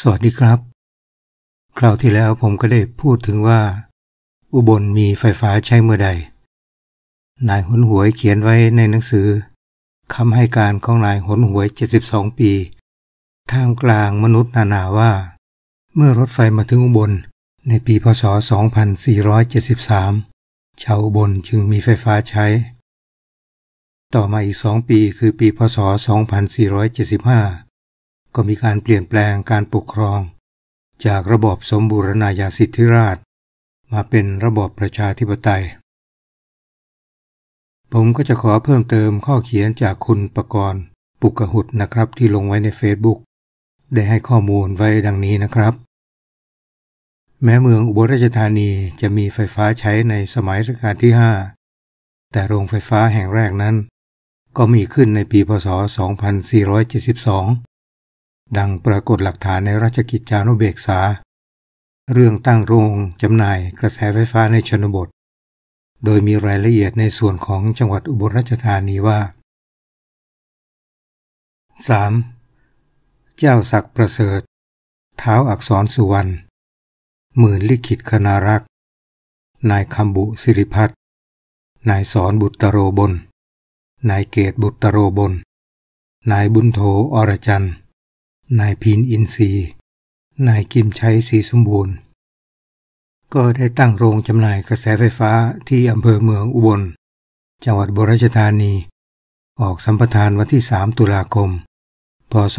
สวัสดีครับคราวที่แล้วผมก็ได้พูดถึงว่าอุบลมีไฟฟ้าใช้เมื่อใดนายหนหวยเขียนไว้ในหนังสือคำให้การของนายหนหวย72ปีท่ามกลางมนุษย์นานาว่าเมื่อรถไฟมาถึงอุบลในปีพ.ศ. 2473ชาวอุบลจึงมีไฟฟ้าใช้ต่อมาอีก2ปีคือปีพ.ศ. 2475ก็มีการเปลี่ยนแปลงการปกครองจากระบอบสมบูรณาญาสิทธิราชย์มาเป็นระบอบประชาธิปไตยผมก็จะขอเพิ่มเติมข้อเขียนจากคุณประกรณ์ปุกหุตนะครับที่ลงไว้ใน Facebook ได้ให้ข้อมูลไว้ดังนี้นะครับแม้เมืองอุบลราชธานีจะมีไฟฟ้าใช้ในสมัยรัชกาลที่5แต่โรงไฟฟ้าแห่งแรกนั้นก็มีขึ้นในปีพ.ศ. 2472ดังปรากฏหลักฐานในราชกิจจานุเบกษาเรื่องตั้งโรงจำหน่ายกระแสไฟฟ้าในชนบทโดยมีรายละเอียดในส่วนของจังหวัดอุบลราชธานีว่า 3. เจ้าศักดิ์ประเสริฐท้าวอักษรสุวรรณหมื่นลิขิตคณารักษ์นายคำบุสิริพัฒน์นายสอนบุตรโรบลนายเกตบุตรโรบลนายบุญโถอรจันทร์นายพินอินทรีย์นายกิมชัยศรีสมบูรณ์ก็ได้ตั้งโรงจำหน่ายกระแสไฟฟ้าที่อำเภอเมืองอุบลจังหวัดอุบลราชธานีออกสัมปทานวันที่3ตุลาคมพ.ศ.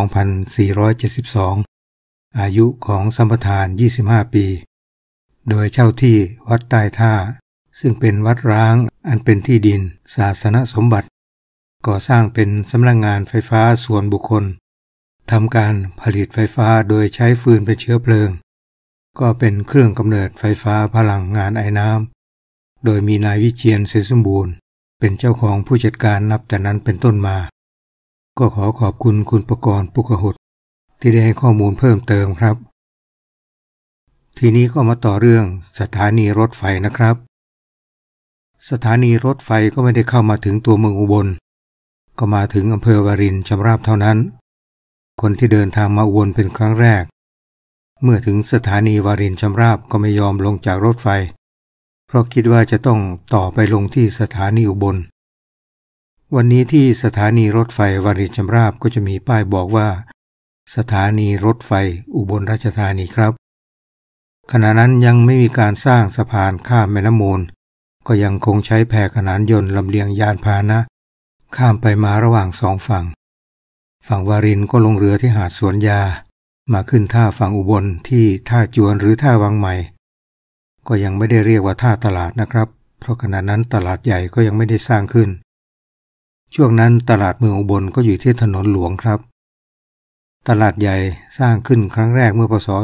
2472อายุของสัมปทาน25ปีโดยเช่าที่วัดใต้ท่าซึ่งเป็นวัดร้างอันเป็นที่ดินศาสนสมบัติก่อสร้างเป็นสำนักงานไฟฟ้าส่วนบุคคลทำการผลิตไฟฟ้าโดยใช้ฟืนเป็นเชื้อเพลิงก็เป็นเครื่องกำเนิดไฟฟ้าพลังงานไอน้ำโดยมีนายวิเชียรศรีสมบูรณ์เป็นเจ้าของผู้จัดการนับแต่นั้นเป็นต้นมาก็ขอขอบคุณคุณประกรณ์ปุกหุตที่ได้ให้ข้อมูลเพิ่มเติมครับทีนี้ก็มาต่อเรื่องสถานีรถไฟนะครับสถานีรถไฟก็ไม่ได้เข้ามาถึงตัวเมืองอุบลก็มาถึงอำเภอวารินชำราบเท่านั้นคนที่เดินทางมาอุบลเป็นครั้งแรกเมื่อถึงสถานีวารินชำราบก็ไม่ยอมลงจากรถไฟเพราะคิดว่าจะต้องต่อไปลงที่สถานีอุบลวันนี้ที่สถานีรถไฟวารินชำราบก็จะมีป้ายบอกว่าสถานีรถไฟอุบลราชธานีครับขณะนั้นยังไม่มีการสร้างสะพานข้ามแม่น้ำมูลก็ยังคงใช้แพขนานยนต์ลำเลียงยานพาหนะข้ามไปมาระหว่างสองฝั่งวารินก็ลงเรือที่หาดสวนยามาขึ้นท่าฝั่งอุบลที่ท่าจวนหรือท่าวังใหม่ก็ยังไม่ได้เรียกว่าท่าตลาดนะครับเพราะขณะนั้นตลาดใหญ่ก็ยังไม่ได้สร้างขึ้นช่วงนั้นตลาดเมืองอุบลก็อยู่ที่ถนนหลวงครับตลาดใหญ่สร้างขึ้นครั้งแรกเมื่อพ.ศ.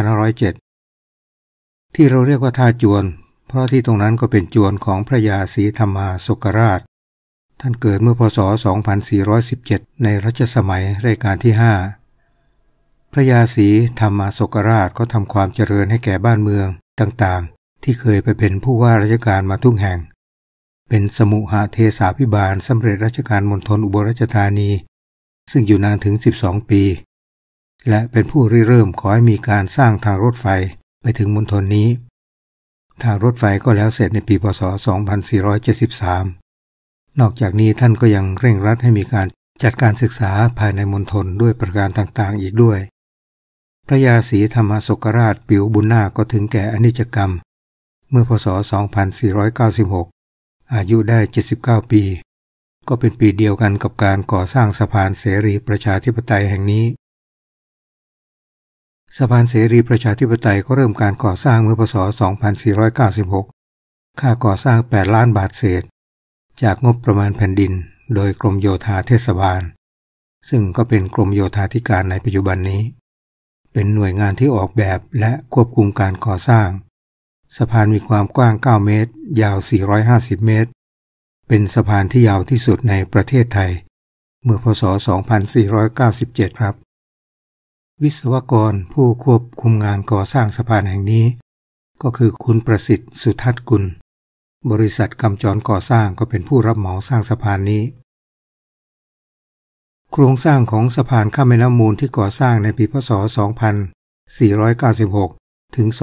2507ที่เราเรียกว่าท่าจวนเพราะที่ตรงนั้นก็เป็นจวนของพระยาศรีธรรมาศกราชท่านเกิดเมื่อพ.ศ. 2417ในรัชสมัยรัชกาลที่5พระยาศรีธรรมาศกราชก็ทำความเจริญให้แก่บ้านเมืองต่างๆที่เคยไปเป็นผู้ว่าราชการมาทุกแห่งเป็นสมุหเทศาภิบาลสำเร็จราชการมณฑลอุบลราชธานีซึ่งอยู่นานถึง12ปีและเป็นผู้ริเริ่มขอให้มีการสร้างทางรถไฟไปถึงมณฑลนี้ทางรถไฟก็แล้วเสร็จในปีพ.ศ. 2473นอกจากนี้ท่านก็ยังเร่งรัดให้มีการจัดการศึกษาภายในมณฑลด้วยประการต่างๆอีกด้วยพระยาศรีธรรมศกราชปิ๋วบุญนาคก็ถึงแก่อนิจกรรมเมื่อพ.ศ. 2496อายุได้79ปีก็เป็นปีเดียวกันกับการก่อสร้างสะพานเสรีประชาธิปไตยแห่งนี้สะพานเสรีประชาธิปไตยก็เริ่มการก่อสร้างเมื่อพ.ศ. 2496ค่าก่อสร้าง8 ล้านบาทเศษจากงบประมาณแผ่นดินโดยกรมโยธาเทศบาลซึ่งก็เป็นกรมโยธาธิการในปัจจุบันนี้เป็นหน่วยงานที่ออกแบบและควบคุมการก่อสร้างสะพานมีความกว้าง9เมตรยาว450เมตรเป็นสะพานที่ยาวที่สุดในประเทศไทยเมื่อพ.ศ. 2497ครับวิศวกรผู้ควบคุมงานก่อสร้างสะพานแห่งนี้ก็คือคุณประสิทธิ์สุทัศน์กุลบริษัทกำจรก่อสร้างก็เป็นผู้รับเหมาสร้างสะพานนี้โครงสร้างของสะพานข้ามแม่น้ำมูลที่ก่อสร้างในปีพ.ศ. 2496 ถึง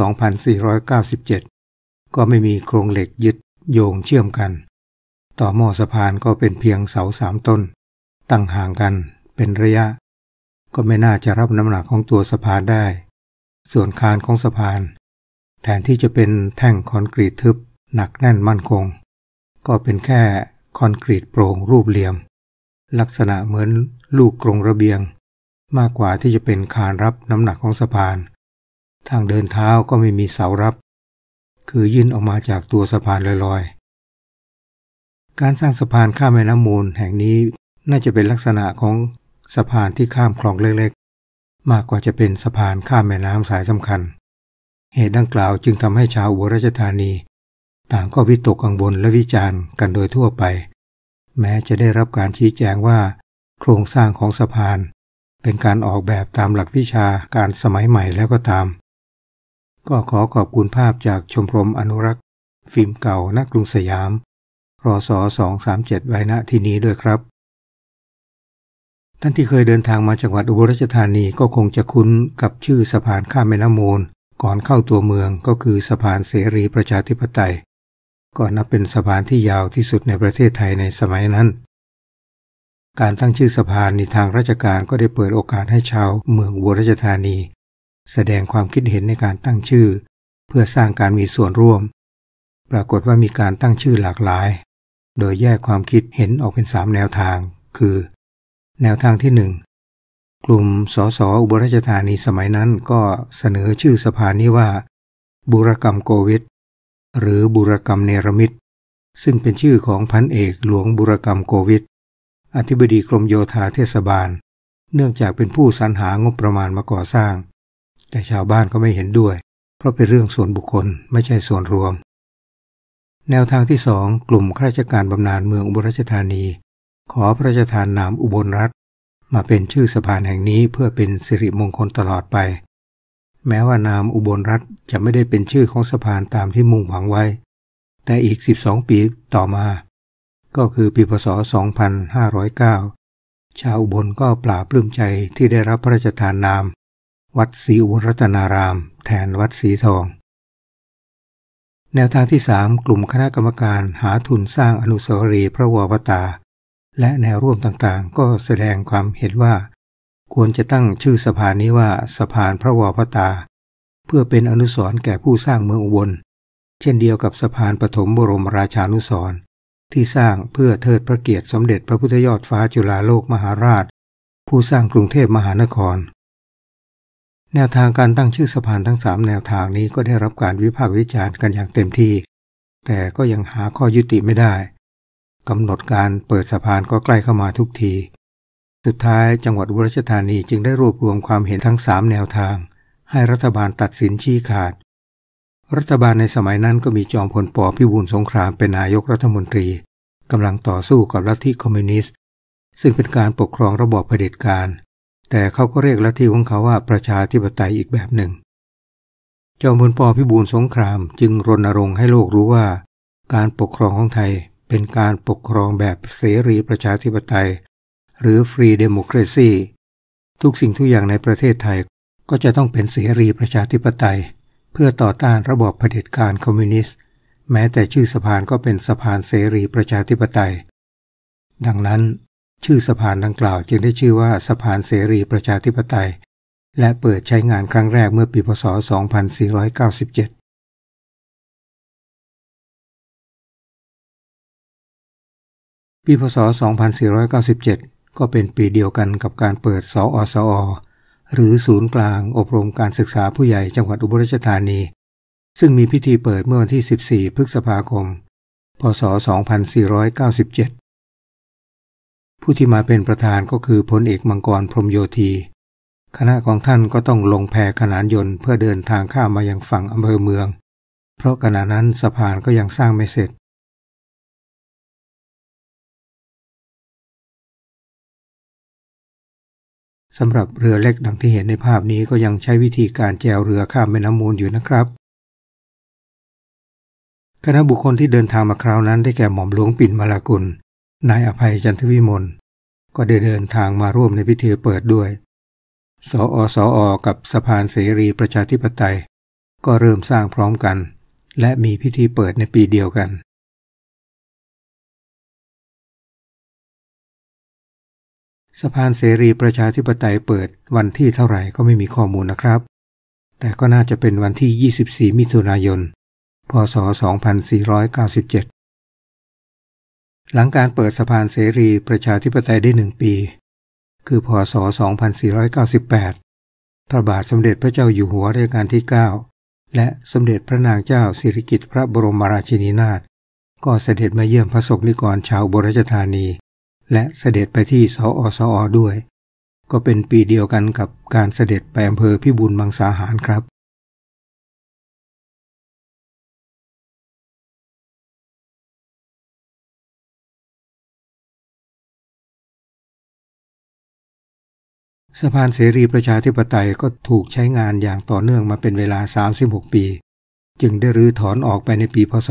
2497 ก็ไม่มีโครงเหล็กยึดโยงเชื่อมกันต่อหม้อสะพานก็เป็นเพียงเสา3 ต้นตั้งห่างกันเป็นระยะก็ไม่น่าจะรับน้ำหนักของตัวสะพานได้ส่วนคานของสะพานแทนที่จะเป็นแท่งคอนกรีตทึบหนักแน่นมั่นคงก็เป็นแค่คอนกรีตโปร่งรูปเหลี่ยมลักษณะเหมือนลูกกรงระเบียงมากกว่าที่จะเป็นคานรับน้ำหนักของสะพานทางเดินเท้าก็ไม่มีเสารับคือยื่นออกมาจากตัวสะพานลอยๆการสร้างสะพานข้ามแม่น้ำมูลแห่งนี้น่าจะเป็นลักษณะของสะพานที่ข้ามคลองเล็กๆมากกว่าจะเป็นสะพานข้ามแม่น้ำสายสำคัญเหตุดังกล่าวจึงทำให้ชาวอุบลราชธานีต่างก็วิตกกังวลและวิจารณ์กันโดยทั่วไปแม้จะได้รับการชี้แจงว่าโครงสร้างของสะพานเป็นการออกแบบตามหลักวิชาการสมัยใหม่แล้วก็ตามก็ขอขอบคุณภาพจากชมรมอนุรักษ์ฟิล์มเก่าณกรุงสยามรศ. 237 ไว้ณที่นี้ด้วยครับท่านที่เคยเดินทางมาจังหวัดอุบลราชธานีก็คงจะคุ้นกับชื่อสะพานข้ามแม่น้ำมูลก่อนเข้าตัวเมืองก็คือสะพานเสรีประชาธิปไตยก็นับเป็นสะพานที่ยาวที่สุดในประเทศไทยในสมัยนั้นการตั้งชื่อสะพานในทางราชการก็ได้เปิดโอกาสให้ชาวเมืองอุบลราชธานีแสดงความคิดเห็นในการตั้งชื่อเพื่อสร้างการมีส่วนร่วมปรากฏว่ามีการตั้งชื่อหลากหลายโดยแยกความคิดเห็นออกเป็น3แนวทางคือแนวทางที่1กลุ่มสสอุบลราชธานีสมัยนั้นก็เสนอชื่อสะพานนี้ว่าบูรกรรมโกวิทหรือบูรกรรมเนรมิตซึ่งเป็นชื่อของพันเอกหลวงบูรกรรมโกวิทอธิบดีกรมโยธาเทศบาลเนื่องจากเป็นผู้สรรหางบประมาณมาก่อสร้างแต่ชาวบ้านก็ไม่เห็นด้วยเพราะเป็นเรื่องส่วนบุคคลไม่ใช่ส่วนรวมแนวทางที่2กลุ่มข้าราชการบำนาญเมืองอุบลราชธานีขอพระราชทานนามอุบลรัตน์มาเป็นชื่อสะพานแห่งนี้เพื่อเป็นสิริมงคลตลอดไปแม้ว่านามอุบลรัตน์จะไม่ได้เป็นชื่อของสะพานตามที่มุ่งหวังไว้แต่อีก12 ปีต่อมาก็คือปีพ.ศ. 2509ชาวอุบลก็ปลาบปลื้มใจที่ได้รับพระราชทานนามวัดศรีอุบลรัตนารามแทนวัดศรีทองแนวทางที่3กลุ่มคณะกรรมการหาทุนสร้างอนุสาวรีย์พระวรตาและแนวร่วมต่างๆก็แสดงความเห็นว่าควรจะตั้งชื่อสะพานนี้ว่าสะพานพระวรตาเพื่อเป็นอนุสรณ์แก่ผู้สร้างเมืองอุบลเช่นเดียวกับสะพานปฐมบรมราชานุสรณ์ที่สร้างเพื่อเทิดพระเกียรติสมเด็จพระพุทธยอดฟ้าจุฬาโลกมหาราชผู้สร้างกรุงเทพมหานครแนวทางการตั้งชื่อสะพานทั้ง3แนวทางนี้ก็ได้รับการวิพากษ์วิจารณ์กันอย่างเต็มที่แต่ก็ยังหาข้อยุติไม่ได้กำหนดการเปิดสะพานก็ใกล้เข้ามาทุกทีสุดท้ายจังหวัดอุบลราชธานีจึงได้รวบรวมความเห็นทั้ง3แนวทางให้รัฐบาลตัดสินชี้ขาดรัฐบาลในสมัยนั้นก็มีจอมพล ป.พิบูลสงครามเป็นนายกรัฐมนตรีกำลังต่อสู้กับลัทธิคอมมิวนิสต์ซึ่งเป็นการปกครองระบอบเผด็จการแต่เขาก็เรียกลัทธิของเขาว่าประชาธิปไตยอีกแบบหนึ่งจอมพล ป.พิบูลสงครามจึงรณรงค์ให้โลกรู้ว่าการปกครองของไทยเป็นการปกครองแบบเสรีประชาธิปไตยหรือ Free Democracy ทุกสิ่งทุกอย่างในประเทศไทยก็จะต้องเป็นเสรีประชาธิปไตยเพื่อต่อต้านระบอบเผด็จการคอมมิวนิสต์แม้แต่ชื่อสะพานก็เป็นสะพานเสรีประชาธิปไตยดังนั้นชื่อสะพานดังกล่าวจึงได้ชื่อว่าสะพานเสรีประชาธิปไตยและเปิดใช้งานครั้งแรกเมื่อปีพ.ศ. 2497ปีพ.ศ. 2497ก็เป็นปีเดียวกันกับการเปิดสอสอหรือศูนย์กลางอบรมการศึกษาผู้ใหญ่จังหวัดอุบลราชธานีซึ่งมีพิธีเปิดเมื่อวันที่14 พฤษภาคม พ.ศ. 2497ผู้ที่มาเป็นประธานก็คือพลเอกมังกรพรหมโยธีคณะของท่านก็ต้องลงแพขนานยนต์เพื่อเดินทางข้ามมายังฝั่งอำเภอเมืองเพราะขณะนั้นสะพานก็ยังสร้างไม่เสร็จสำหรับเรือเล็กดังที่เห็นในภาพนี้ก็ยังใช้วิธีการแจวเรือข้ามแม่น้ำมูลอยู่นะครับคณะบุคคลที่เดินทางมาคราวนั้นได้แก่หม่อมหลวงปิ่นมาลากุลนายอภัยจันทวิมลก็ได้เดินทางมาร่วมในพิธีเปิดด้วยสอสอกับสะพานเสรีประชาธิปไตยก็เริ่มสร้างพร้อมกันและมีพิธีเปิดในปีเดียวกันสะพานเสรีประชาธิปไตยเปิดวันที่เท่าไหร่ก็ไม่มีข้อมูลนะครับแต่ก็น่าจะเป็นวันที่24มิถุนายนพ.ศ. 2497หลังการเปิดสะพานเสรีประชาธิปไตยได้1 ปีคือพ.ศ. 2498พระบาทสมเด็จพระเจ้าอยู่หัวรัชกาลที่9และสมเด็จพระนางเจ้าสิริกิติ์พระบรมราชินีนาถก็เสด็จมาเยี่ยมพระสงฆ์นิกรชาวอุบลราชธานีและเสด็จไปที่สอสอด้วยก็เป็นปีเดียวกันกับการเสด็จไปอำเภอพิบูลมังสาหารครับสะพานเสรีประชาธิปไตยก็ถูกใช้งานอย่างต่อเนื่องมาเป็นเวลา36 ปีจึงได้รื้อถอนออกไปในปีพ.ศ.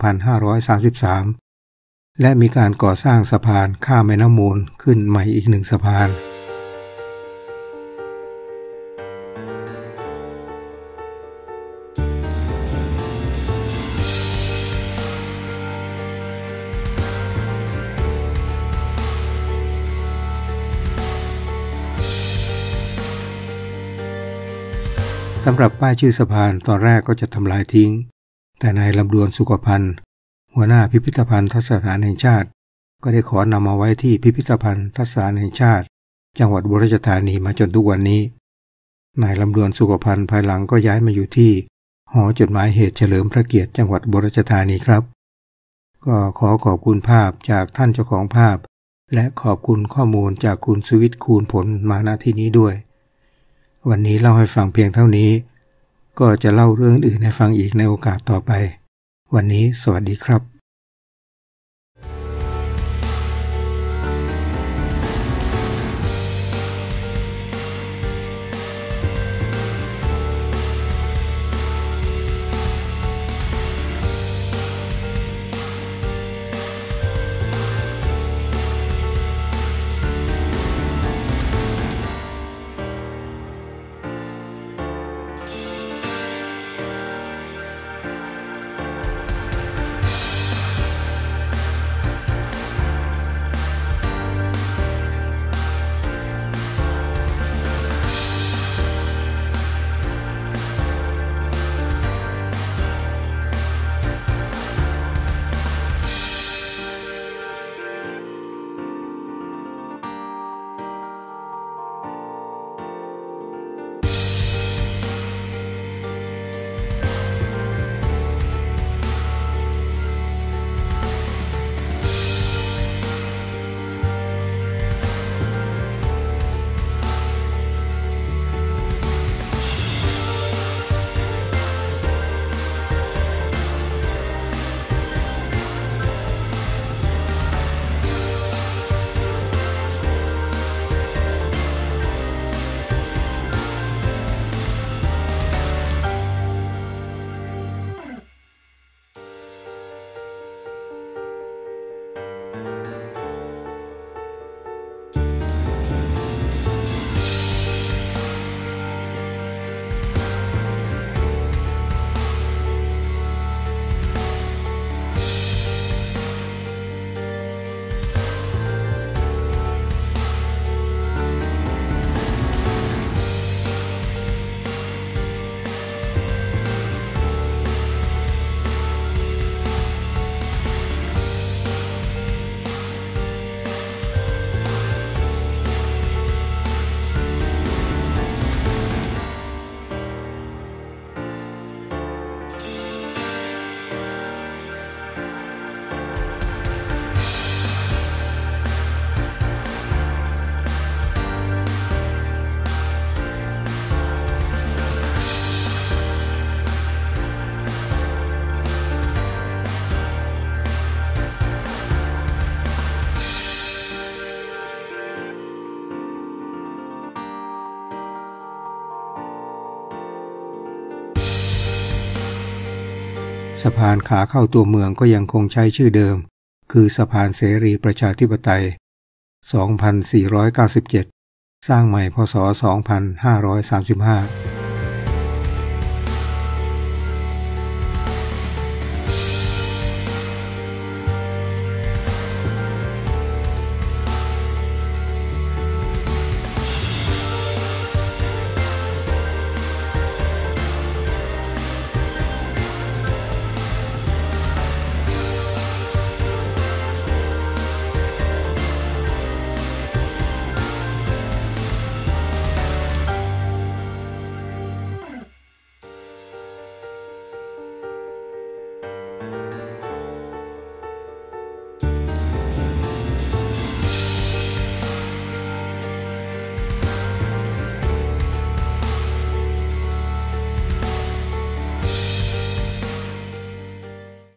2533และมีการก่อสร้างสะพานข้ามแม่น้ำมูลขึ้นใหม่อีก1 สะพานสำหรับป้ายชื่อสะพานตอนแรกก็จะทำลายทิ้งแต่นายลำดวนสุขพันธ์หัวหน้าพิพิธภัณฑ์สถานแห่งชาติก็ได้ขอนำมาไว้ที่พิพิธภัณฑ์สถานแห่งชาติจังหวัดอุบลราชธานีมาจนทุกวันนี้นายลำดวนสุขพันธ์ภายหลังก็ย้ายมาอยู่ที่หอจดหมายเหตุเฉลิมพระเกียรติจังหวัดอุบลราชธานีครับก็ขอบคุณภาพจากท่านเจ้าของภาพและขอบคุณข้อมูลจากคุณสุวิทย์คูณผลมาณที่นี้ด้วยวันนี้เล่าให้ฟังเพียงเท่านี้ก็จะเล่าเรื่องอื่นให้ฟังอีกในโอกาสต่อไปวันนี้สวัสดีครับสะพานขาเข้าตัวเมืองก็ยังคงใช้ชื่อเดิมคือสะพานเสรีประชาธิปไตย 2497 สร้างใหม่พศ 2535